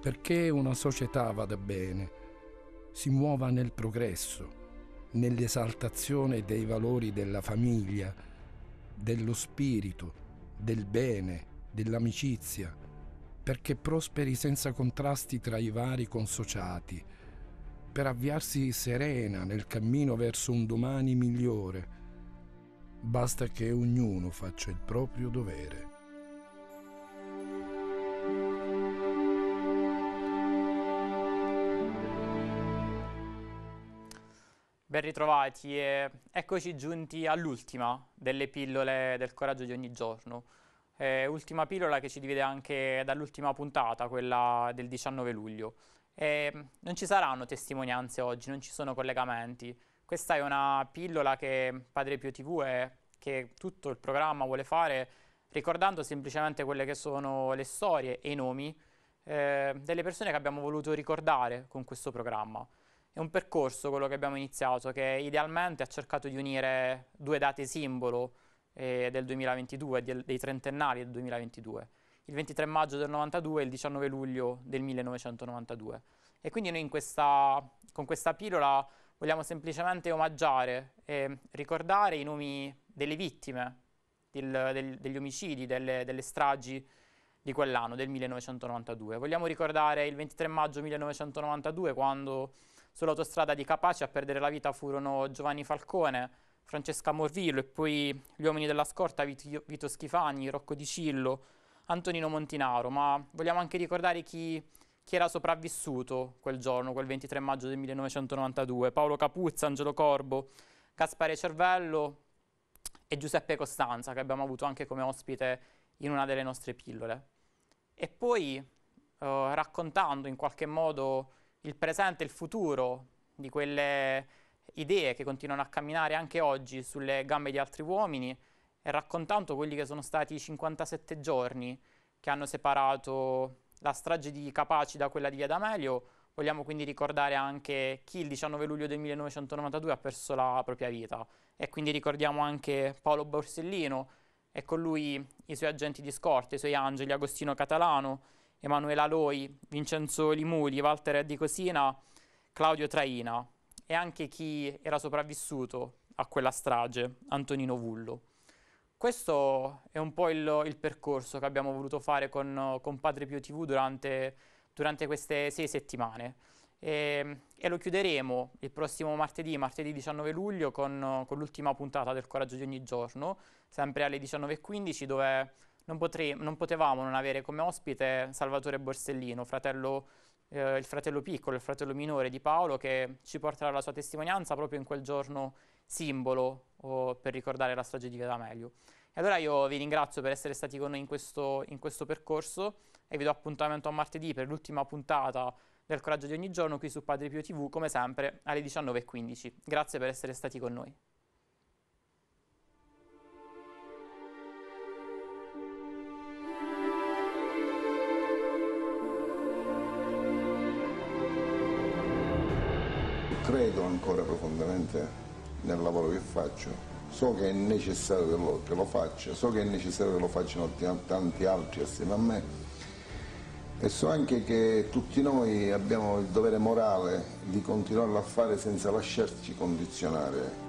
Perché una società vada bene, si muova nel progresso, nell'esaltazione dei valori della famiglia, dello spirito, del bene, dell'amicizia, perché prosperi senza contrasti tra i vari consociati, per avviarsi serena nel cammino verso un domani migliore. Basta che ognuno faccia il proprio dovere. Ben ritrovati e eccoci giunti all'ultima delle pillole del coraggio di ogni giorno. Ultima pillola che ci divide anche dall'ultima puntata, quella del 19 luglio. Non ci saranno testimonianze oggi, non ci sono collegamenti. Questa è una pillola che Padre Pio TV e che tutto il programma vuole fare ricordando semplicemente quelle che sono le storie e i nomi delle persone che abbiamo voluto ricordare con questo programma. È un percorso, quello che abbiamo iniziato, che idealmente ha cercato di unire due date simbolo del 2022, dei trentennali del 2022, il 23 maggio del 92 e il 19 luglio del 1992. E quindi noi con questa pillola vogliamo semplicemente omaggiare e ricordare i nomi delle vittime degli omicidi, delle stragi di quell'anno, del 1992. Vogliamo ricordare il 23 maggio 1992, quando sull'autostrada di Capaci a perdere la vita furono Giovanni Falcone, Francesca Morvillo e poi gli uomini della scorta Vito Schifani, Rocco Di Cillo, Antonino Montinaro, ma vogliamo anche ricordare chi era sopravvissuto quel giorno, quel 23 maggio del 1992, Paolo Capuzza, Angelo Corbo, Gaspare Cervello e Giuseppe Costanza, che abbiamo avuto anche come ospite in una delle nostre pillole. E poi raccontando in qualche modo il presente e il futuro di quelle idee che continuano a camminare anche oggi sulle gambe di altri uomini e raccontando quelli che sono stati i 57 giorni che hanno separato la strage di Capaci da quella di Via D'Amelio, vogliamo quindi ricordare anche chi il 19 luglio del 1992 ha perso la propria vita. E quindi ricordiamo anche Paolo Borsellino e con lui i suoi agenti di scorta, i suoi angeli, Agostino Catalano, Emanuela Loi, Vincenzo Limuli, Walter Di Cosina, Claudio Traina e anche chi era sopravvissuto a quella strage, Antonino Vullo. Questo è un po' il percorso che abbiamo voluto fare con Padre Pio TV durante queste 6 settimane. E lo chiuderemo il prossimo martedì 19 luglio, con l'ultima puntata del Coraggio di ogni giorno, sempre alle 19:15, dove non potevamo non avere come ospite Salvatore Borsellino, il fratello piccolo, il fratello minore di Paolo, che ci porterà la sua testimonianza proprio in quel giorno simbolo per ricordare la strage di Via D'Amelio. E allora io vi ringrazio per essere stati con noi in questo percorso e vi do appuntamento a martedì per l'ultima puntata del Coraggio di ogni giorno qui su Padre Pio TV, come sempre alle 19:15. Grazie per essere stati con noi. Credo ancora profondamente nel lavoro che faccio, so che è necessario che lo faccia, so che è necessario che lo facciano tanti altri assieme a me e so anche che tutti noi abbiamo il dovere morale di continuarlo a fare senza lasciarci condizionare